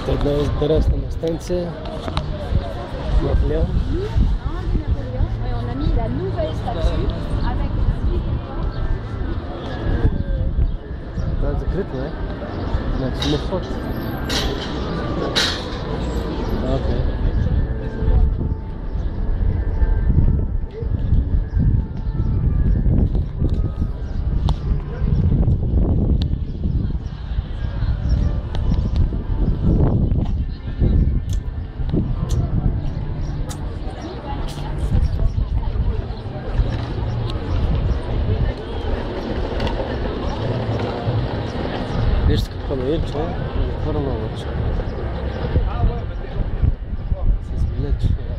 teraz na stance Napoléon. Et on a mis la nouvelle statue avec Да, закрыто, да? Значит, мы вход. Окей. Вижте, какво да е, че е хвърля много. С билет, че